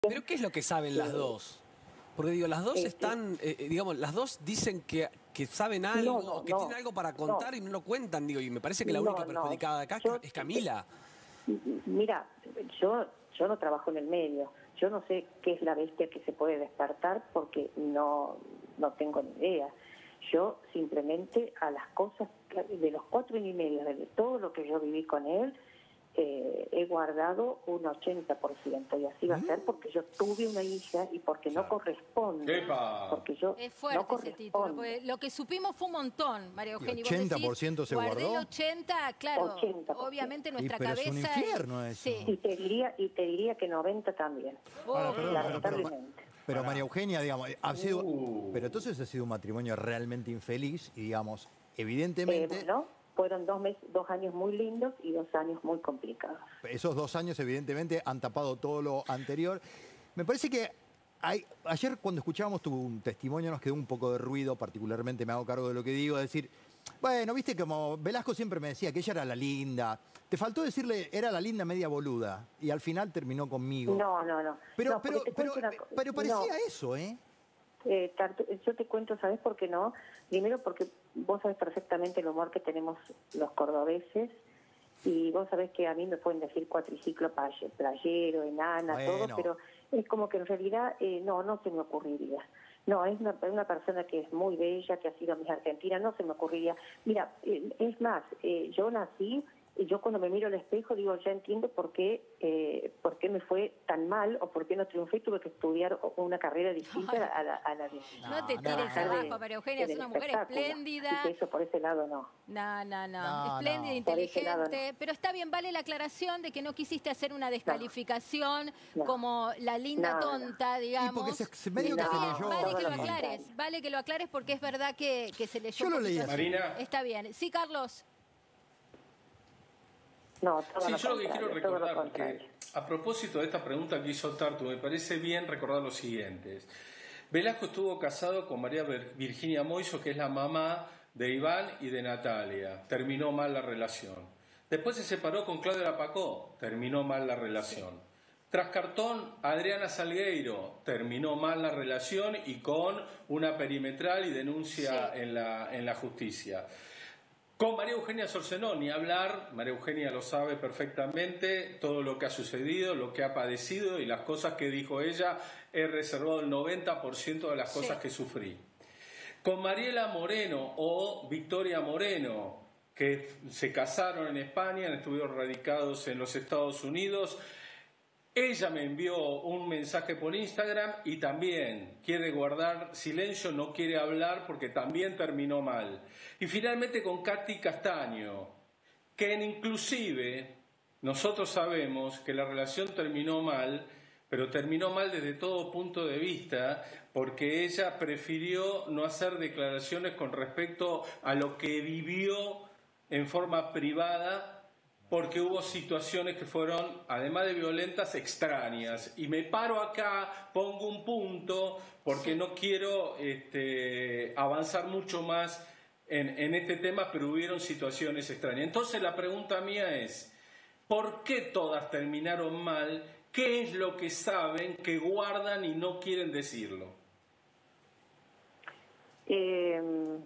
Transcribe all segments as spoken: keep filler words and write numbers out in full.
¿Pero qué es lo que saben las dos? Porque digo, las dos Eh, están, eh, eh, digamos, las dos dicen que, que saben algo, no, no, o que no, tienen algo para contar no, y no lo cuentan, digo, y me parece que la no, única no. perjudicada acá Yo, es Camila. mira, yo, yo no trabajo en el medio. Yo no sé qué es la bestia que se puede despertar porque no, no tengo ni idea. Yo simplemente a las cosas, que- de los cuatro años y medio, de todo lo que yo viví con él, eh, he guardado un ochenta por ciento y así va a ser porque yo tuve una hija y porque no corresponde. ¡Epa! Porque yo Es no fuerte ese título, corresponde. porque lo que supimos fue un montón, María Eugenia. ¿Y Vos ochenta por ciento decís, se guardé guardó? el ochenta, claro, ochenta por ciento. obviamente Y nuestra pero es cabeza... un infierno eso. Sí. Y te diría, y te diría que noventa también. Ahora, perdón, pero, pero, lamentablemente. pero María Eugenia, digamos, ha sido, Uh. pero entonces ha sido un matrimonio realmente infeliz y, digamos, Eh, evidentemente, bueno, fueron dos, meses, dos años muy lindos y dos años muy complicados. esos dos años evidentemente han tapado todo lo anterior. Me parece que hay, ayer cuando escuchábamos tu testimonio nos quedó un poco de ruido, particularmente me hago cargo de lo que digo, decir, bueno, viste como Velasco siempre me decía que ella era la linda. Te faltó decirle, era la linda media boluda, y al final terminó conmigo. No, no, no. Pero, No, porque pero, te pero, cuento una co- pero parecía no. eso, ¿eh? Eh, Tartu- yo te cuento, ¿sabes por qué no? Primero porque vos sabés perfectamente el humor que tenemos los cordobeses y vos sabés que a mí me pueden decir cuatriciclo paye- playero, enana, Bueno. todo, pero es como que en realidad eh, no, no se me ocurriría. No, es una, una persona que es muy bella, que ha sido Miss Argentina, no se me ocurriría. Mira, eh, es más, eh, yo nací... Y yo cuando me miro al espejo digo, ya entiendo por qué, eh, por qué me fue tan mal o por qué no triunfé y tuve que estudiar una carrera distinta a la, a la de... No te No, tires no, abajo, de- María Eugenia, es del una mujer espectáculo. espléndida. Así que eso por ese lado no. No, no, no, No, espléndida, no. Por ese lado, inteligente, pero está bien, vale la aclaración de que no quisiste hacer una descalificación No. como la linda No, no, no. tonta, digamos. Y porque se- se- medio Está que se bien, leyó vale que lo todo lo aclares, contrario. vale que lo aclares porque es verdad que, que se leyó Yo un lo poquito leí así. así. Marina. Está bien. Sí, Carlos. No, todo Sí, lo yo lo que quiero contrario, todo lo recordar, porque contrario. a propósito de esta pregunta que hizo Tartu, me parece bien recordar lo siguiente. Velasco estuvo casado con María Virginia Moiso, que es la mamá de Iván y de Natalia. Terminó mal la relación. Después se separó con Claudia Lapacó. Terminó mal la relación. Tras cartón, Adriana Salgueiro. Terminó mal la relación y con una perimetral y denuncia Sí. en la, en la justicia. Con María Eugenia Sorcenó, ni hablar, María Eugenia lo sabe perfectamente, todo lo que ha sucedido, lo que ha padecido y las cosas que dijo ella, he reservado el noventa por ciento de las cosas Sí. que sufrí. Con Mariela Moreno o Victoria Moreno, que se casaron en España, estuvieron radicados en los Estados Unidos. Ella me envió un mensaje por Instagram y también quiere guardar silencio, no quiere hablar porque también terminó mal. Y finalmente con Katy Castaño, que en inclusive nosotros sabemos que la relación terminó mal, pero terminó mal desde todo punto de vista porque ella prefirió no hacer declaraciones con respecto a lo que vivió en forma privada, porque hubo situaciones que fueron, además de violentas, extrañas. Y me paro acá, pongo un punto, porque no quiero este, avanzar mucho más en, en este tema, pero hubieron situaciones extrañas. Entonces la pregunta mía es, ¿por qué todas terminaron mal? ¿Qué es lo que saben, que guardan y no quieren decirlo? Eh,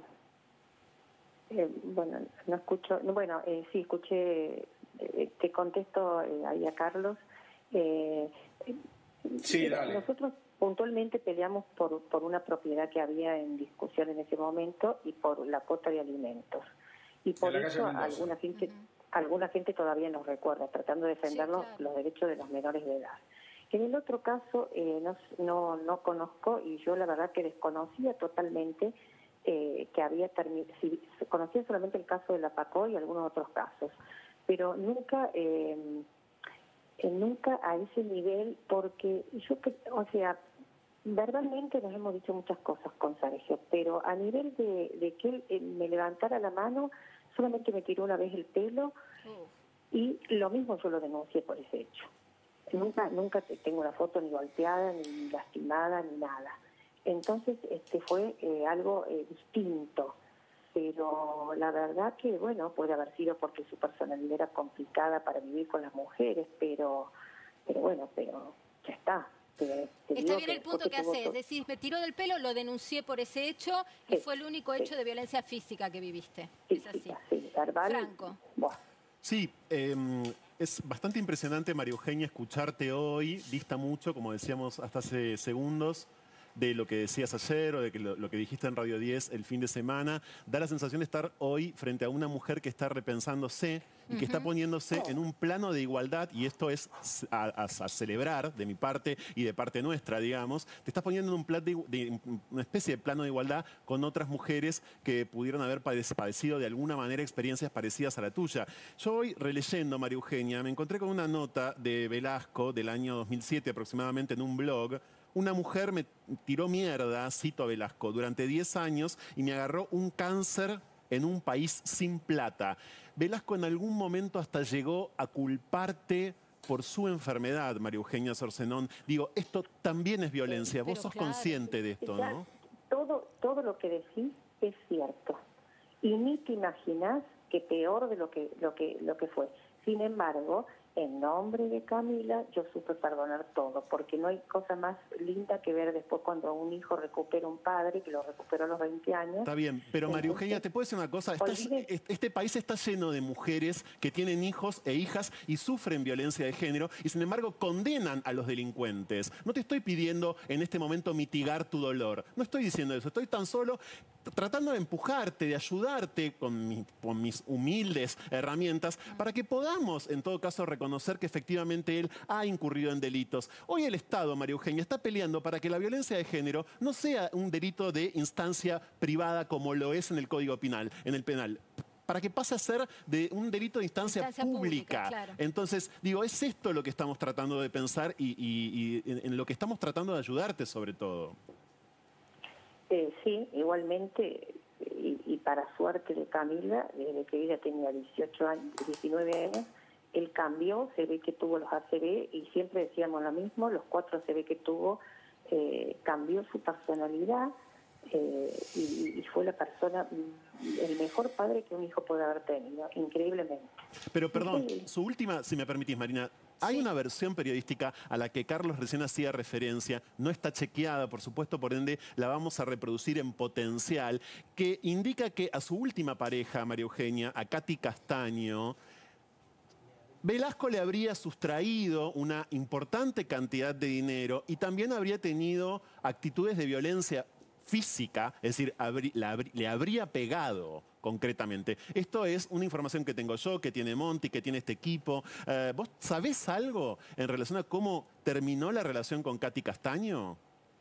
eh, bueno, no escucho, no, bueno, eh, sí, escuché, eh, te contesto eh, ahí a Carlos. Eh, Sí, eh, dale. Nosotros puntualmente peleamos por, por una propiedad que había en discusión en ese momento y por la cuota de alimentos. Y por En la calle eso Mendoza. alguna gente, alguna gente todavía nos recuerda, tratando de defender Sí, los, claro. los derechos de los menores de edad. En el otro caso eh, no, no, no conozco y yo la verdad que desconocía totalmente eh, que había terminado, si, conocía solamente el caso de la PACO y algunos otros casos, pero nunca... Eh, Eh, nunca a ese nivel, porque yo, que- o sea, verbalmente nos hemos dicho muchas cosas con Sergio, pero a nivel de, de que él eh, me levantara la mano, solamente me tiró una vez el pelo Uh, y lo mismo yo lo denuncié por ese hecho. Nunca, nunca te- tengo una foto ni golpeada, ni lastimada, ni nada. Entonces, este fue eh, algo eh, distinto. Pero la verdad que, bueno, puede haber sido porque su personalidad era complicada para vivir con las mujeres, pero, pero bueno, pero ya está. Te, te Está digo bien el después punto que tuvo haces. todo- Decís, me tiró del pelo, lo denuncié por ese hecho y Sí, fue el único sí. hecho de violencia física que viviste. Sí, Es así. sí, sí, verbal. Franco. Buah. Sí, eh, es bastante impresionante, María Eugenia, escucharte hoy. Dista mucho, como decíamos hasta hace segundos, de lo que decías ayer o de que lo, lo que dijiste en Radio diez el fin de semana. Da la sensación de estar hoy frente a una mujer que está repensándose y que está poniéndose en un plano de igualdad, y esto es a, a- a celebrar de mi parte y de parte nuestra, digamos. Te estás poniendo en un plan de, de- una especie de plano de igualdad con otras mujeres que pudieron haber pade- padecido de alguna manera experiencias parecidas a la tuya. Yo voy releyendo, María Eugenia, me encontré con una nota de Velasco del año dos mil siete aproximadamente en un blog. Una mujer me tiró mierda, cito a Velasco, durante diez años y me agarró un cáncer en un país sin plata. Velasco en algún momento hasta llegó a culparte por su enfermedad, María Eugenia Sorcenón. Digo, esto también es violencia. Vos Pero sos claro. consciente de esto, Ya, ¿no? todo, todo lo que decís es cierto. Y ni te imaginás que peor de lo que, lo que, lo que fue. Sin embargo, en nombre de Camila, yo supe perdonar todo, porque no hay cosa más linda que ver después cuando un hijo recupera un padre, que lo recuperó a los veinte años. Está bien, pero María Eugenia, ¿te puedo decir una cosa? Está- Olvide- este país está lleno de mujeres que tienen hijos e hijas y sufren violencia de género y sin embargo condenan a los delincuentes. No te estoy pidiendo en este momento mitigar tu dolor, no estoy diciendo eso, estoy tan solo tratando de empujarte, de ayudarte con, mi- con mis humildes herramientas para que podamos, en todo caso, reconocer que efectivamente él ha incurrido en delitos. Hoy el Estado, María Eugenia, está peleando para que la violencia de género no sea un delito de instancia privada como lo es en el Código Penal, en el penal, para que pase a ser de un delito de instancia, Instancia pública. pública, claro. Entonces, digo, es esto lo que estamos tratando de pensar y, y- y en, en lo que estamos tratando de ayudarte sobre todo. Eh, sí, igualmente, y, y para suerte de Camila, desde que ella tenía dieciocho años, diecinueve años, él cambió, se ve que tuvo los A C V y siempre decíamos lo mismo, los cuatro A C V que tuvo, eh, cambió su personalidad eh, y, y fue la persona, el mejor padre que un hijo puede haber tenido, increíblemente. Pero perdón, Sí. su última, si me permitís, Marina, hay Sí. una versión periodística a la que Carlos recién hacía referencia, no está chequeada, por supuesto, por ende la vamos a reproducir en potencial, que indica que a su última pareja, María Eugenia, a Katy Castaño, Velasco le habría sustraído una importante cantidad de dinero y también habría tenido actitudes de violencia física, es decir, habrí- la habrí- le habría pegado concretamente. Esto es una información que tengo yo, que tiene Monty, que tiene este equipo. Eh, ¿Vos sabés algo en relación a cómo terminó la relación con Katy Castaño?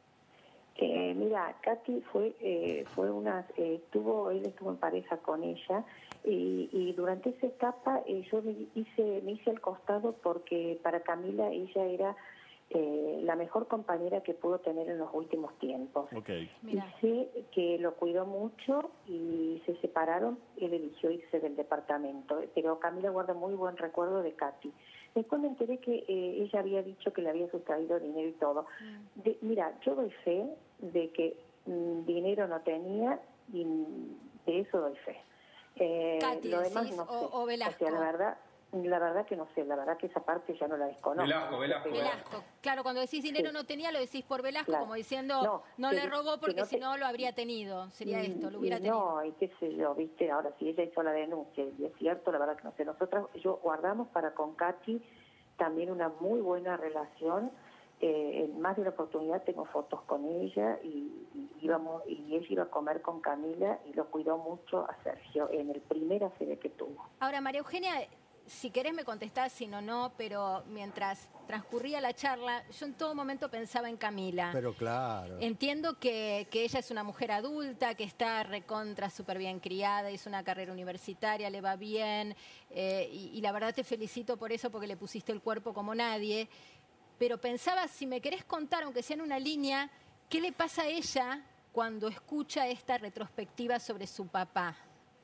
Eh, mira, Katy fue eh, fue una eh, estuvo él estuvo en pareja con ella y, y durante esa etapa eh, yo me hice me hice al costado porque para Camila ella era eh, la mejor compañera que pudo tener en los últimos tiempos. Ok. Mira. Y sé que lo cuidó mucho y se separaron, él eligió irse del departamento, pero Camila guarda muy buen recuerdo de Katy. Después me enteré que eh, ella había dicho que le había sustraído dinero y todo. De- mira, yo doy fe de que mm, dinero no tenía y mm, de eso doy fe. Eh, Katy, lo demás decís, no o- sé. o Velasco. sea, la verdad, la verdad que no sé, la verdad que esa parte ya no la desconozco. Velasco, Velasco, Pero- Velasco. Claro, cuando decís dinero Sí. no tenía, lo decís por Velasco, Claro. como diciendo, no, No, le que- robó que porque no si te- no lo habría tenido. Sería Mm, esto, lo hubiera y tenido. No, y qué sé yo, viste, ahora si ella hizo la denuncia, y es cierto, la verdad que no sé, nosotros, yo guardamos para con Katy también una muy buena relación, eh, en más de una oportunidad tengo fotos con ella y, y íbamos y ella iba a comer con Camila y lo cuidó mucho a Sergio en el primer A C V que tuvo. Ahora, María Eugenia, si querés me contestás, si no, no, pero mientras transcurría la charla, yo en todo momento pensaba en Camila. Pero claro. Entiendo que, que ella es una mujer adulta, que está recontra súper bien criada, hizo una carrera universitaria, le va bien, eh, y, y la verdad te felicito por eso, porque le pusiste el cuerpo como nadie. Pero pensaba, si me querés contar, aunque sea en una línea, ¿qué le pasa a ella cuando escucha esta retrospectiva sobre su papá?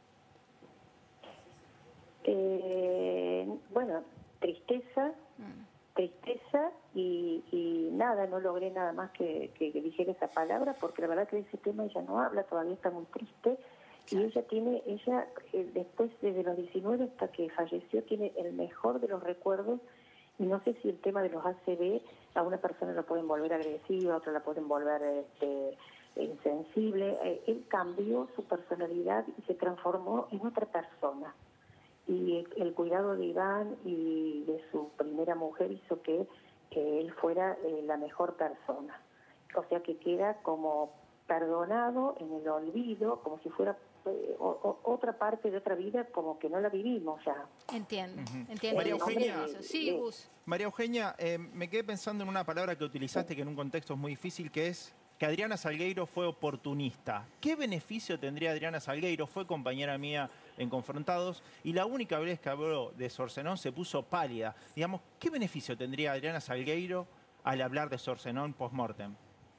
Eh, bueno, tristeza, tristeza y, y nada, no logré nada más que, que, que dijera esa palabra porque la verdad que de ese tema ella no habla, todavía está muy triste y ella tiene, ella eh, después desde los diecinueve hasta que falleció tiene el mejor de los recuerdos Y no sé si el tema de los A C V, a una persona la pueden volver agresiva, a otra la pueden volver este, insensible. Eh, él cambió su personalidad y se transformó en otra persona. Y el, el cuidado de Iván y de su primera mujer hizo que, que él fuera eh, la mejor persona. O sea que queda como perdonado en el olvido, como si fuera eh, o, o, otra parte de otra vida, como que no la vivimos ya. Entiendo, Ujú. entiendo. María el Eugenia, compromiso. Sí, Gus. María Eugenia, eh, me quedé pensando en una palabra que utilizaste que en un contexto es muy difícil, que es que Adriana Salgueiro fue oportunista. ¿Qué beneficio tendría Adriana Salgueiro? Fue compañera mía en Confrontados y la única vez que habló de Sorsenón se puso pálida. Digamos, ¿qué beneficio tendría Adriana Salgueiro al hablar de Sorsenón post-mortem?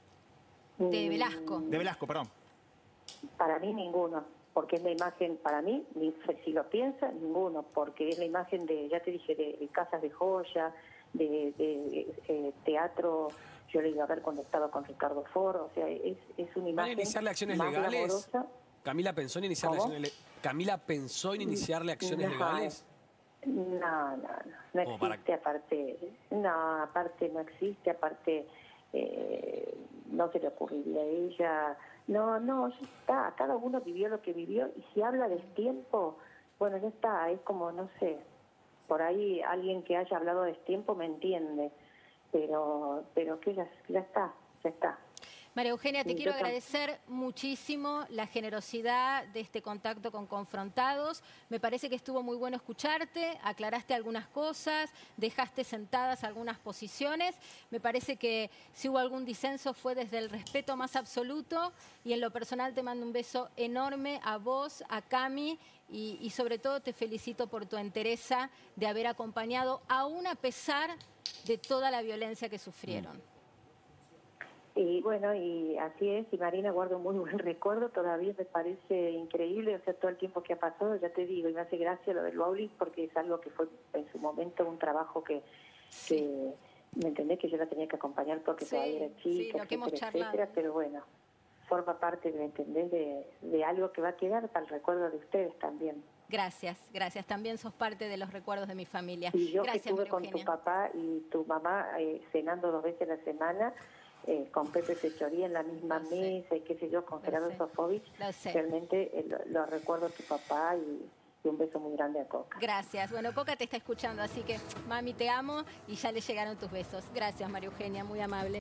De Velasco. De Velasco, perdón. Para mí ninguno, porque es la imagen, para mí, ni- si lo piensa, ninguno, porque es la imagen de, ya te dije, de, de casas de joya, de, de eh, teatro. Yo le iba a ver cuando estaba con Ricardo Ford, o sea, es, es una ¿Van a imagen iniciarle acciones más legales? glamorosa. Camila pensó en iniciarle ¿Cómo? acciones le- Camila pensó en iniciarle acciones No, legales. No, no, no, no Como para- existe, aparte, no, aparte no existe, aparte eh, no se le ocurriría a ella, no, no, ya está, cada uno vivió lo que vivió y si habla del tiempo, bueno, ya está, es como, no sé, por ahí alguien que haya hablado de tiempo me entiende, pero, pero que ya, ya está, ya está. María Eugenia, te Sí, quiero yo tam- agradecer muchísimo la generosidad de este contacto con Confrontados. Me parece que estuvo muy bueno escucharte, aclaraste algunas cosas, dejaste sentadas algunas posiciones. Me parece que si hubo algún disenso fue desde el respeto más absoluto y en lo personal te mando un beso enorme a vos, a Cami y, y sobre todo te felicito por tu entereza de haber acompañado, aún a pesar de toda la violencia que sufrieron. Y bueno, y así es, y Marina guarda un muy buen recuerdo, todavía me parece increíble, o sea, todo el tiempo que ha pasado, ya te digo, y me hace gracia lo del bowling, porque es algo que fue en su momento un trabajo que, que me entendés que yo la tenía que acompañar porque Sí, todavía era sí, chica, lo que hemos etcétera, charlado. etcétera, pero bueno, forma parte, ¿me entendés?, de, de algo que va a quedar para el recuerdo de ustedes también. Gracias, gracias. También sos parte de los recuerdos de mi familia. Y yo Gracias, que estuve María con Eugenia. tu papá y tu mamá eh, cenando dos veces a la semana, eh, con Pepe Fechoría en la misma Lo sé. mesa y qué sé yo, con Lo Gerardo sé. Sofovich, Lo sé. realmente eh, lo, lo recuerdo a tu papá y, y un beso muy grande a Coca. Gracias. Bueno, Coca te está escuchando, así que mami, te amo y ya le llegaron tus besos. Gracias, María Eugenia, muy amable.